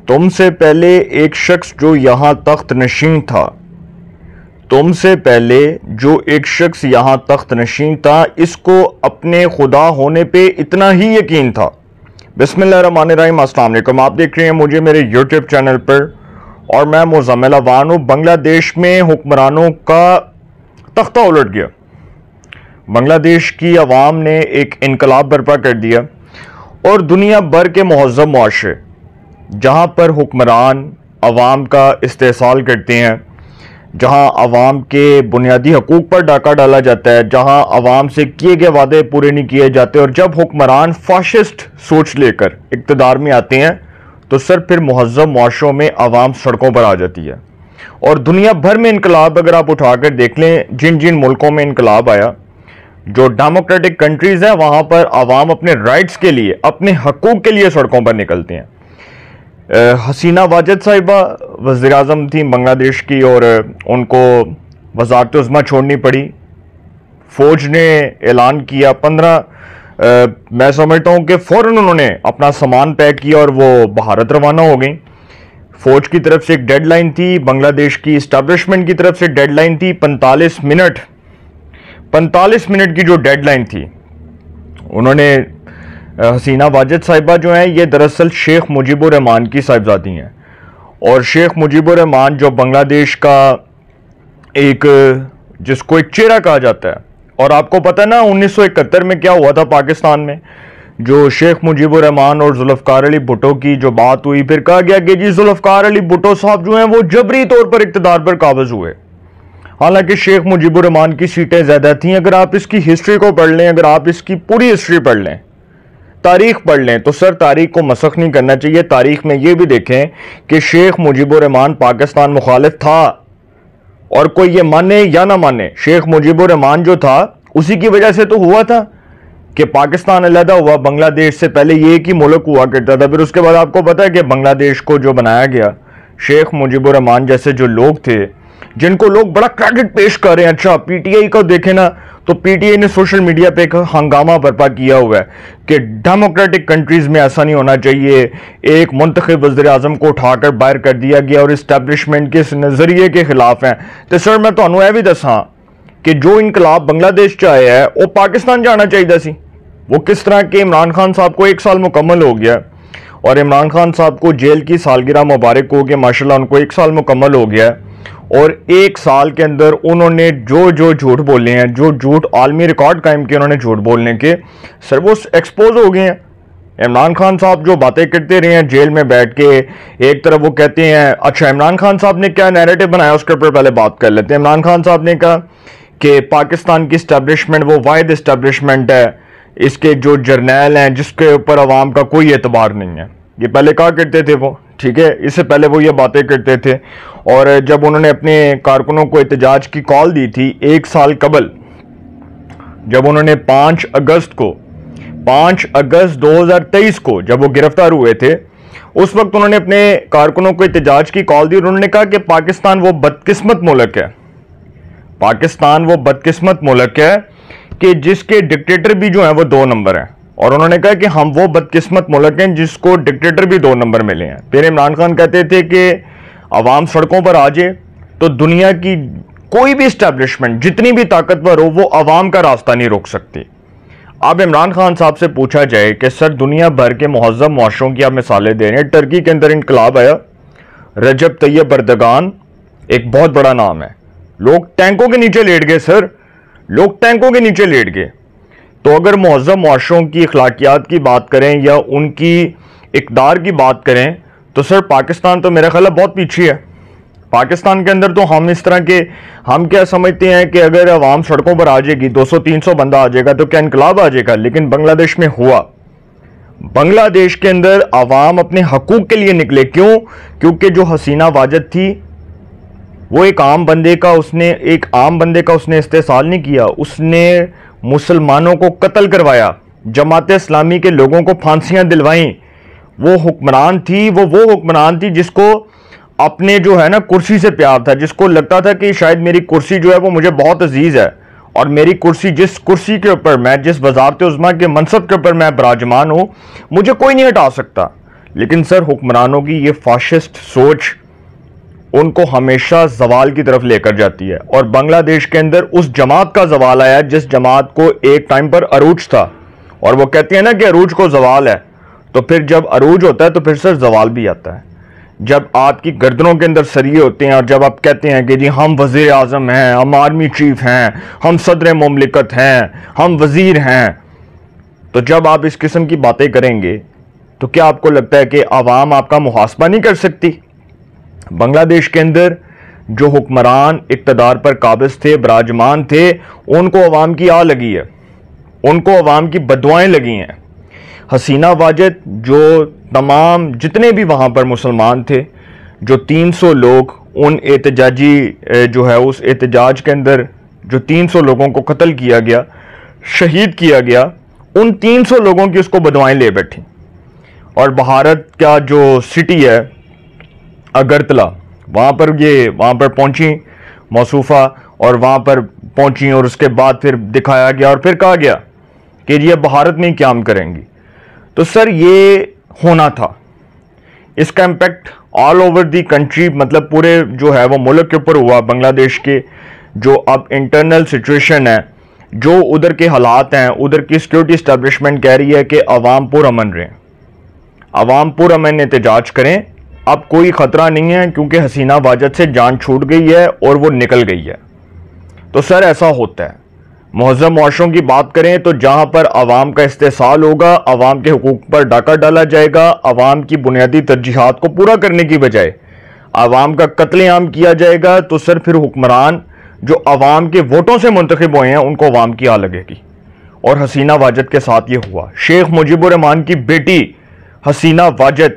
تم سے پہلے ایک شخص جو یہاں تخت نشین تھا تم سے پہلے جو ایک شخص یہاں تخت نشین تھا اس کو اپنے خدا ہونے پہ اتنا ہی یقین تھا۔ بسم اللہ الرحمن الرحیم۔ السلام علیکم، آپ دیکھ رہے ہیں مجھے میرے یوٹیوب چینل پر، اور میں مزمل اوان ہوں۔ بنگلہ دیش میں حکمرانوں کا تختہ الٹ گیا۔ بنگلہ دیش کی عوام نے ایک انقلاب برپا کر دیا، اور دنیا بھر کے مہذب معاشرے جہاں پر حکمران عوام کا استحصال کرتے ہیں، جہاں عوام کے بنیادی حقوق پر ڈاکہ ڈالا جاتا ہے، جہاں عوام سے کیے گئے وعدے پورے نہیں کیے جاتے، اور جب حکمران فاشسٹ سوچ لے کر اقتدار میں آتے ہیں تو پھر مہذب معاشروں میں عوام سڑکوں پر آ جاتی ہے۔ اور دنیا بھر میں انقلاب اگر آپ اٹھا کر دیکھ لیں، جن ملکوں میں انقلاب آیا، جو ڈیموکریٹک کنٹریز ہیں، وہاں پر عوام اپنے رائٹس کے لیے، اپنے حقوق کے لیے سڑکوں پر نکلتے ہیں۔ حسینہ واجد صاحبہ وزیر اعظم تھیں بنگلہ دیش کی، اور ان کو وزارت عظمیٰ چھوڑنی پڑی۔ فوج نے اعلان کیا 15 میں سمجھتا ہوں کہ فوراً انہوں نے اپنا سامان پیک کیا اور وہ بھارت روانہ ہو گئیں۔ فوج کی طرف سے ایک ڈیڈ لائن تھی، بنگلہ دیش کی اسٹیبلشمنٹ کی طرف سے ڈیڈ لائن تھی 45 منٹ کی جو ڈیڈ لائن تھی، انہوں نے حسینہ واجد صاحبہ جو ہیں، یہ دراصل شیخ مجیب الرحمان کی صاحبزادی ہیں، اور شیخ مجیب الرحمان جو بنگلہ دیش کا جس کو ایک چہرہ کہا جاتا ہے۔ اور آپ کو پتہ نا 1971 میں کیا ہوا تھا پاکستان میں، جو شیخ مجیب الرحمان اور ذوالفقار علی بھٹو کی جو بات ہوئی، پھر کہا گیا کہ جی ذوالفقار علی بھٹو صاحب جو ہیں وہ جبری طور پر اقتدار پر قابض ہوئے، حالانکہ شیخ مجیب الرحمان کی سیٹیں زیادہ تھیں۔ اگر آپ اس کی ہسٹری کو پڑھ لیں، اگر آپ اس کی پوری ہسٹری پڑھ لیں، تاریخ پڑھ لیں، تو تاریخ کو مسخ نہیں کرنا چاہیے۔ تاریخ میں یہ بھی دیکھیں کہ شیخ مجیب الرحمان پاکستان مخالف تھا، اور کوئی یہ مانے یا نہ مانے، شیخ مجیب الرحمان جو تھا اسی کی وجہ سے تو ہوا تھا کہ پاکستان علیحدہ ہوا۔ بنگلہ دیش سے پہلے یہ ایک ہی ملک ہوا کرتا تھا، پھر اس کے بعد آپ کو پتا ہے کہ بنگلہ دیش کو جو بنایا گیا، شیخ مجیب الرحمان جیسے جو لوگ تھے جن کو لوگ بڑا کریڈٹ پیش کر رہے ہیں۔ اچھا پی ٹی آئی کو دیکھیں نا، تو پی ٹی آئی نے سوشل میڈیا پہ ایک ہنگامہ برپا کیا ہوا ہے کہ ڈیموکریٹک کنٹریز میں ایسا نہیں ہونا چاہیے، ایک منتخب وزیر اعظم کو اٹھا کر باہر کر دیا گیا اور اسٹیبلشمنٹ کے اس نظریے کے خلاف ہیں۔ تو سر میں تمہیں یہ بھی دساں کہ جو انقلاب بنگلہ دیش سے آیا ہے وہ پاکستان جانا چاہیے سی۔ وہ کس طرح کہ عمران خان صاحب کو 1 سال مکمل ہو گیا، اور عمران خان صاحب کو جیل کی سالگرہ مبارک ہو کہ ماشاءاللہ ان کو 1 سال مکمل ہو گیا ہے، اور 1 سال کے اندر انہوں نے جو جھوٹ بولے ہیں، جو جھوٹ عالمی ریکارڈ قائم کیے انہوں نے جھوٹ بولنے کے، سر وہ ایکسپوز ہو گئے ہیں۔ عمران خان صاحب جو باتیں کرتے رہے ہیں جیل میں بیٹھ کے، ایک طرف وہ کہتے ہیں، اچھا عمران خان صاحب نے کیا نیریٹو بنایا اس کے اوپر پہلے بات کر لیتے ہیں۔ عمران خان صاحب نے کہا کہ پاکستان کی اسٹیبلشمنٹ وہ واحد اسٹیبلشمنٹ ہے، اس کے جو جرنیل ہیں جس کے اوپر عوام کا کوئی اعتبار نہیں ہے۔ یہ پہلے کہا کرتے تھے وہ، ٹھیک ہے، اس سے پہلے وہ یہ باتیں کرتے تھے۔ اور جب انہوں نے اپنے کارکنوں کو احتجاج کی کال دی تھی 1 سال قبل، جب انہوں نے 5 اگست 2023 کو جب وہ گرفتار ہوئے تھے، اس وقت انہوں نے اپنے کارکنوں کو احتجاج کی کال دی، اور انہوں نے کہا کہ پاکستان وہ بدقسمت ملک ہے، پاکستان وہ بدقسمت ملک ہے کہ جس کے ڈکٹیٹر بھی جو ہیں وہ 2 نمبر ہیں، اور انہوں نے کہا کہ ہم وہ بدقسمت ملک ہیں جس کو ڈکٹیٹر بھی 2 نمبر ملے ہیں۔ پھر عمران خان کہتے تھے کہ عوام سڑکوں پر آ جائے تو دنیا کی کوئی بھی اسٹیبلشمنٹ جتنی بھی طاقتور ہو وہ عوام کا راستہ نہیں روک سکتی۔ اب عمران خان صاحب سے پوچھا جائے کہ سر دنیا بھر کے مہذب معاشروں کی آپ مثالیں دے رہے ہیں، ٹرکی کے اندر انقلاب آیا، رجب طیب اردگان ایک بہت بڑا نام ہے، لوگ ٹینکوں کے نیچے لیٹ گئے، سر لوگ ٹینکوں کے نیچے لیٹ گئے۔ تو اگر مہذب معاشروں کی اخلاقیات کی بات کریں یا ان کی اقدار کی بات کریں تو سر پاکستان تو میرا خیال ہے بہت پیچھے ہے۔ پاکستان کے اندر تو ہم اس طرح کے، ہم کیا سمجھتے ہیں کہ اگر عوام سڑکوں پر آ جائے گی، 200-300 بندہ آ جائے گا تو کیا انقلاب آ جائے گا، لیکن بنگلہ دیش میں ہوا۔ بنگلہ دیش کے اندر عوام اپنے حقوق کے لیے نکلے، کیونکہ جو حسینہ واجد تھی وہ ایک عام بندے کا اس نے استحصال نہیں کیا، اس نے مسلمانوں کو قتل کروایا، جماعت اسلامی کے لوگوں کو پھانسیاں دلوائیں۔ وہ حکمران تھی جس کو اپنے جو ہے نا کرسی سے پیار تھا، جس کو لگتا تھا کہ شاید میری کرسی جو ہے وہ مجھے بہت عزیز ہے، اور میری کرسی، جس کرسی کے اوپر میں، جس وزارت عظمیٰ کے منصب کے اوپر میں براجمان ہوں، مجھے کوئی نہیں ہٹا سکتا۔ لیکن سر حکمرانوں کی یہ فاشسٹ سوچ ان کو ہمیشہ زوال کی طرف لے کر جاتی ہے، اور بنگلہ دیش کے اندر اس جماعت کا زوال آیا جس جماعت کو ایک ٹائم پر عروج تھا، اور وہ کہتے ہیں نا کہ عروج کو زوال ہے، تو پھر جب عروج ہوتا ہے تو پھر سر زوال بھی آتا ہے۔ جب آپ کی گردنوں کے اندر سریے ہوتے ہیں اور جب آپ کہتے ہیں کہ جی ہم وزیر اعظم ہیں، ہم آرمی چیف ہیں، ہم صدر مملکت ہیں، ہم وزیر ہیں، تو جب آپ اس قسم کی باتیں کریں گے تو کیا آپ کو لگتا ہے کہ عوام آپ کا محاسبہ نہیں کر سکتی؟ بنگلہ دیش کے اندر جو حکمران اقتدار پر قابض تھے، براجمان تھے، ان کو عوام کی آ لگی ہے، ان کو عوام کی بددعائیں لگی ہیں۔ حسینہ واجد جو تمام جتنے بھی وہاں پر مسلمان تھے، جو 300 لوگ ان احتجاجی جو ہے اس احتجاج کے اندر جو 300 لوگوں کو قتل کیا گیا، شہید کیا گیا، ان 300 لوگوں کی اس کو بددعائیں لے بیٹھی، اور بھارت کا جو سٹی ہے اگرتلا، وہاں پر پہنچی موصوفہ، اور وہاں پر پہنچی، اور اس کے بعد پھر دکھایا گیا اور پھر کہا گیا کہ یہ بھارت میں ہی قیام کریں گی۔ تو سر یہ ہونا تھا، اس کا impact all over the country, مطلب پورے جو ہے وہ ملک کے اوپر ہوا۔ بنگلہ دیش کے جو اب انٹرنل سچویشن ہے، جو ادھر کے حالات ہیں، ادھر کی سیکیورٹی اسٹیبلشمنٹ کہہ رہی ہے کہ عوام پرامن رہیں، عوام پرامن احتجاج کریں، اب کوئی خطرہ نہیں ہے، کیونکہ حسینہ واجد سے جان چھوٹ گئی ہے اور وہ نکل گئی ہے۔ تو سر ایسا ہوتا ہے، مہذب معاشروں کی بات کریں تو جہاں پر عوام کا استحصال ہوگا، عوام کے حقوق پر ڈاکہ ڈالا جائے گا، عوام کی بنیادی ترجیحات کو پورا کرنے کی بجائے عوام کا قتل عام کیا جائے گا، تو سر پھر حکمران جو عوام کے ووٹوں سے منتخب ہوئے ہیں ان کو عوام کی آ لگے گی، اور حسینہ واجد کے ساتھ یہ ہوا۔ شیخ مجیب الرحمان کی بیٹی حسینہ واجد،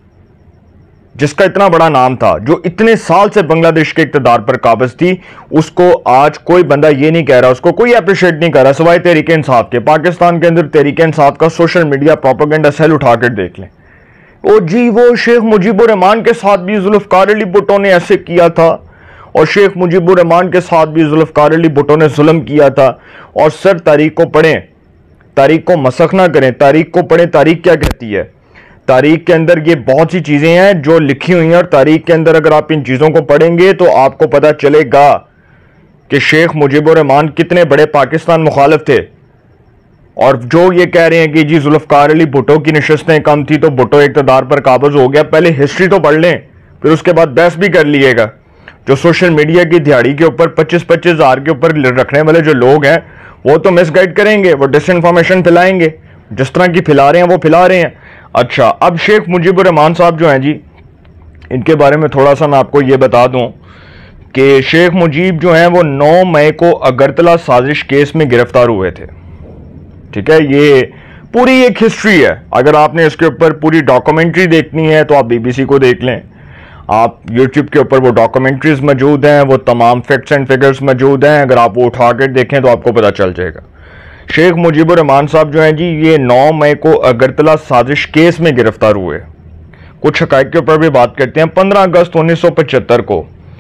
جس کا اتنا بڑا نام تھا، جو اتنے سال سے بنگلہ دیش کے اقتدار پر قابض تھی، اس کو آج کوئی بندہ یہ نہیں کہہ رہا، اس کو کوئی اپریشیٹ نہیں کر رہا سوائے تحریک انصاف کے۔ پاکستان کے اندر تحریک انصاف کا سوشل میڈیا پروپیگنڈا سیل اٹھا کر دیکھ لیں، او جی وہ شیخ مجیب الرحمان کے ساتھ بھی ذوالفقار علی بھٹو نے ایسے کیا تھا، اور شیخ مجیب الرحمان کے ساتھ بھی ذوالفقار علی بھٹو نے ظلم کیا تھا۔ اور سر تاریخ کو پڑھیں، تاریخ کو مسخ نہ کریں، تاریخ کو پڑھیں، تاریخ کیا کہتی ہے۔ تاریخ کے اندر یہ بہت سی چیزیں ہیں جو لکھی ہوئی ہیں، اور تاریخ کے اندر اگر آپ ان چیزوں کو پڑھیں گے تو آپ کو پتہ چلے گا کہ شیخ مجیب الرحمان کتنے بڑے پاکستان مخالف تھے۔ اور جو یہ کہہ رہے ہیں کہ جی ذوالفقار علی بھٹو کی نشستیں کم تھی تو بھٹو اقتدار پر قابض ہو گیا، پہلے ہسٹری تو پڑھ لیں، پھر اس کے بعد بحث بھی کر لیے گا۔ جو سوشل میڈیا کی دہاڑی کے اوپر 25-25 ہزار کے اوپر رکھنے والے جو لوگ ہیں، وہ تو مس گائیڈ کریں گے، وہ ڈس انفارمیشن پھیلائیں گے، جس طرح کی پھیلا رہے ہیں وہ پھیلا رہے ہیں۔ اچھا، اب شیخ مجیب الرحمان صاحب جو ہیں جی، ان کے بارے میں تھوڑا سا میں آپ کو یہ بتا دوں کہ شیخ مجیب جو ہیں وہ 9 مئی کو اگرتلا سازش کیس میں گرفتار ہوئے تھے، ٹھیک ہے۔ یہ پوری ایک ہسٹری ہے، اگر آپ نے اس کے اوپر پوری ڈاکومنٹری دیکھنی ہے تو آپ BBC کو دیکھ لیں، آپ YouTube کے اوپر وہ ڈاکومنٹریز موجود ہیں، وہ تمام فیکٹس اینڈ فگرز موجود ہیں، اگر آپ وہ اٹھا کے دیکھیں تو آپ کو پتہ چل جائے گا۔ شیخ مجیب الرحمان صاحب جو ہیں جی، یہ 9 مئی کو اگرتلا سازش کیس میں گرفتار ہوئے۔ کچھ حقائق کے اوپر بھی بات کرتے ہیں۔ 15 اگست 1975 کو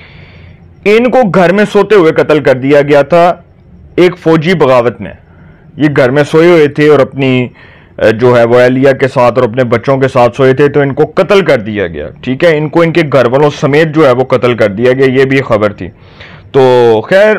ان کو گھر میں سوتے ہوئے قتل کر دیا گیا تھا ایک فوجی بغاوت میں۔ یہ گھر میں سوئے ہوئے تھے اور اپنی جو ہے وہ اہلیہ کے ساتھ اور اپنے بچوں کے ساتھ سوئے تھے، تو ان کو قتل کر دیا گیا، ٹھیک ہے۔ ان کو ان کے گھر والوں سمیت جو ہے وہ قتل کر دیا گیا، یہ بھی خبر تھی۔ تو خیر،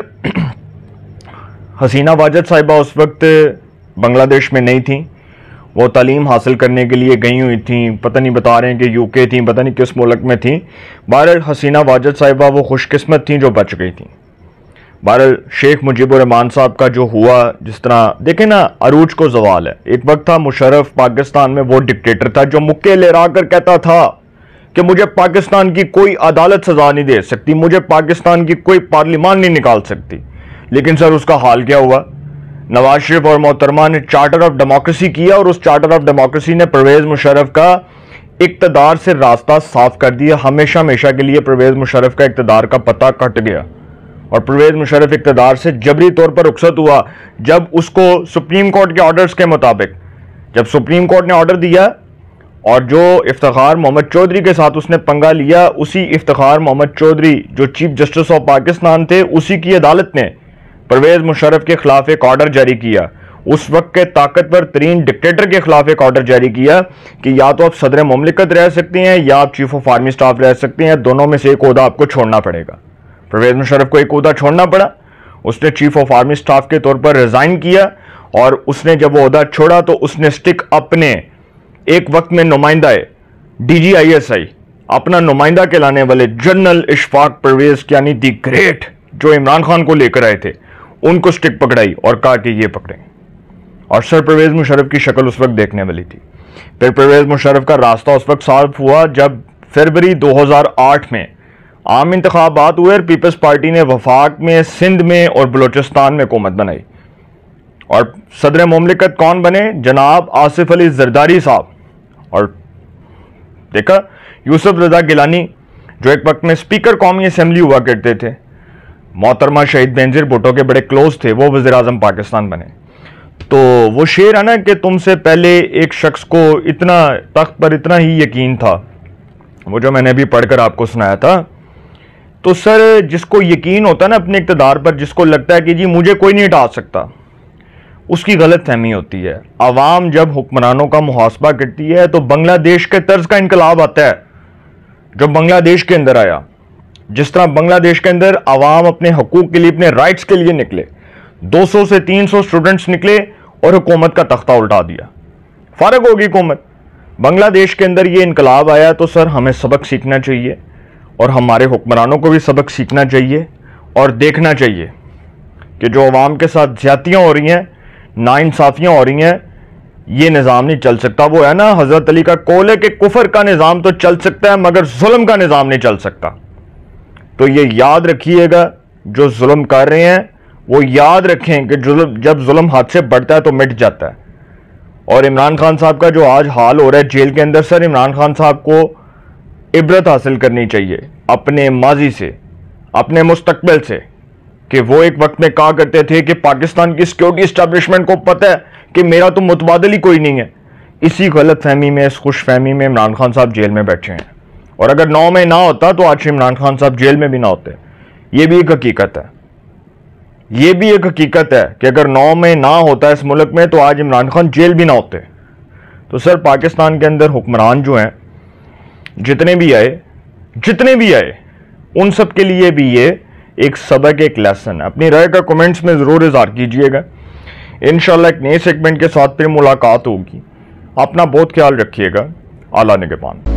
حسینہ واجد صاحبہ اس وقت بنگلہ دیش میں نہیں تھیں، وہ تعلیم حاصل کرنے کے لیے گئی ہوئی تھیں، پتہ نہیں بتا رہے ہیں کہ UK تھیں، پتہ نہیں کس ملک میں تھیں۔ بہرحال حسینہ واجد صاحبہ وہ خوش قسمت تھیں جو بچ گئی تھیں۔ بہرحال شیخ مجیب الرحمان صاحب کا جو ہوا، جس طرح دیکھیں نا، عروج کو زوال ہے۔ ایک وقت تھا مشرف پاکستان میں وہ ڈکٹیٹر تھا جو مکے لہرا کر کہتا تھا کہ مجھے پاکستان کی کوئی عدالت سزا نہیں دے سکتی، مجھے پاکستان کی کوئی پارلیمان نہیں نکال سکتی۔ لیکن سر اس کا حال کیا ہوا؟ نواز شریف اور محترمہ نے چارٹر آف ڈیموکریسی کیا، اور اس چارٹر آف ڈیموکریسی نے پرویز مشرف کا اقتدار سے راستہ صاف کر دیا۔ ہمیشہ ہمیشہ کے لیے پرویز مشرف کا اقتدار کا پتہ کٹ گیا، اور پرویز مشرف اقتدار سے جبری طور پر رخصت ہوا جب اس کو سپریم کورٹ کے آرڈرز کے مطابق، جب سپریم کورٹ نے آرڈر دیا اور جو افتخار محمد چودھری کے ساتھ اس نے پنگا لیا، اسی افتخار محمد چودھری جو چیف جسٹس آف پاکستان تھے، اسی کی عدالت نے پرویز مشرف کے خلاف ایک آرڈر جاری کیا۔ اس وقت کے طاقتور ترین ڈکٹیٹر کے خلاف ایک آرڈر جاری کیا کہ یا تو آپ صدر مملکت رہ سکتے ہیں یا آپ چیف آف آرمی سٹاف رہ سکتے ہیں، دونوں میں سے ایک عہدہ آپ کو چھوڑنا پڑے گا۔ پرویز مشرف کو ایک عہدہ چھوڑنا پڑا، اس نے چیف آف آرمی سٹاف کے طور پر ریزائن کیا، اور اس نے جب وہ عہدہ چھوڑا تو اس نے سٹک اپنے ایک وقت میں نمائندہ DGISI اپنا نمائندہ کہلانے والے جنرل اشفاق پرویز یعنی دی گریٹ جو عمران خان کو لے کر آئے تھے ان کو سٹک پکڑائی اور کہا کہ یہ پکڑیں، اور سر پرویز مشرف کی شکل اس وقت دیکھنے والی تھی۔ پھر پرویز مشرف کا راستہ اس وقت صاف ہوا جب فروری 2008 میں عام انتخابات ہوئے اور پیپلز پارٹی نے وفاق میں، سندھ میں اور بلوچستان میں حکومت بنائی، اور صدر مملکت کون بنے؟ جناب آصف علی زرداری صاحب۔ اور دیکھا یوسف رضا گیلانی جو ایک وقت میں سپیکر قومی اسمبلی ہوا کرتے تھے، محترمہ شہید بینظیر بھٹو کے بڑے کلوز تھے، وہ وزیر اعظم پاکستان بنے۔ تو وہ شعر ہے نا کہ تم سے پہلے ایک شخص کو اتنا تخت پر اتنا ہی یقین تھا، وہ جو میں نے ابھی پڑھ کر آپ کو سنایا تھا۔ تو سر جس کو یقین ہوتا ہے نا اپنے اقتدار پر، جس کو لگتا ہے کہ جی مجھے کوئی نہیں ہٹا سکتا، اس کی غلط فہمی ہوتی ہے۔ عوام جب حکمرانوں کا محاسبہ کرتی ہے تو بنگلہ دیش کے طرز کا انقلاب آتا ہے جو بنگلہ دیش کے اندر آیا۔ جس طرح بنگلہ دیش کے اندر عوام اپنے حقوق کے لیے، اپنے رائٹس کے لیے نکلے، 200 سے 300 اسٹوڈنٹس نکلے اور حکومت کا تختہ الٹا دیا، فارغ ہوگی حکومت۔ بنگلہ دیش کے اندر یہ انقلاب آیا تو سر ہمیں سبق سیکھنا چاہیے، اور ہمارے حکمرانوں کو بھی سبق سیکھنا چاہیے اور دیکھنا چاہیے کہ جو عوام کے ساتھ زیادتیاں ہو رہی ہیں، ناانصافیاں ہو رہی ہیں، یہ نظام نہیں چل سکتا۔ وہ ہے نا حضرت علی کا قول ہے کہ کفر کا نظام تو چل سکتا ہے مگر ظلم کا نظام نہیں چل سکتا۔ تو یہ یاد رکھیے گا، جو ظلم کر رہے ہیں وہ یاد رکھیں کہ جب ظلم ہاتھ سے بڑھتا ہے تو مٹ جاتا ہے۔ اور عمران خان صاحب کا جو آج حال ہو رہا ہے جیل کے اندر، سر عمران خان صاحب کو عبرت حاصل کرنی چاہیے اپنے ماضی سے، اپنے مستقبل سے، کہ وہ ایک وقت میں کہا کرتے تھے کہ پاکستان کی سیکیورٹی اسٹیبلشمنٹ کو پتہ ہے کہ میرا تو متبادل ہی کوئی نہیں ہے۔ اسی غلط فہمی میں، اس خوش فہمی میں عمران خان صاحب جیل میں بیٹھے ہیں، اور اگر 9 میں نہ ہوتا تو آج عمران خان صاحب جیل میں بھی نہ ہوتے۔ یہ بھی ایک حقیقت ہے، یہ بھی ایک حقیقت ہے کہ اگر 9 میں نہ ہوتا اس ملک میں تو آج عمران خان جیل بھی نہ ہوتے۔ تو سر پاکستان کے اندر حکمران جو ہیں، جتنے بھی آئے ان سب کے لیے بھی یہ ایک سبق، ایک لیسن ہے۔ اپنی رائے کا کمنٹس میں ضرور اظہار کیجئے گا۔ انشاءاللہ ایک نئے سیگمنٹ کے ساتھ پھر ملاقات ہوگی۔ اپنا بہت خیال رکھیے گا۔ اعلیٰ نگہبان۔